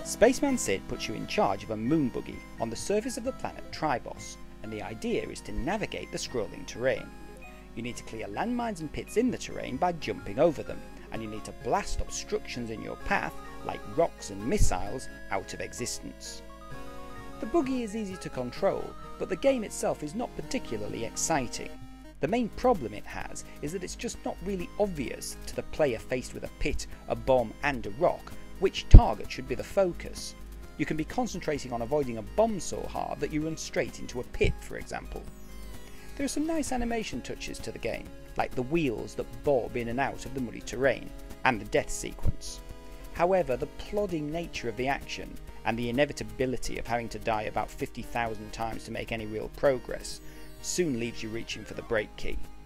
Spaceman Sid puts you in charge of a moon buggy on the surface of the planet Tribos, and the idea is to navigate the scrolling terrain. You need to clear landmines and pits in the terrain by jumping over them, and you need to blast obstructions in your path, like rocks and missiles, out of existence. The buggy is easy to control, but the game itself is not particularly exciting. The main problem it has is that it's just not really obvious to the player faced with a pit, a bomb and a rock which target should be the focus. You can be concentrating on avoiding a bomb so hard that you run straight into a pit, for example. There are some nice animation touches to the game, like the wheels that bob in and out of the muddy terrain, and the death sequence. However, the plodding nature of the action, and the inevitability of having to die about 50,000 times to make any real progress, soon leaves you reaching for the break key.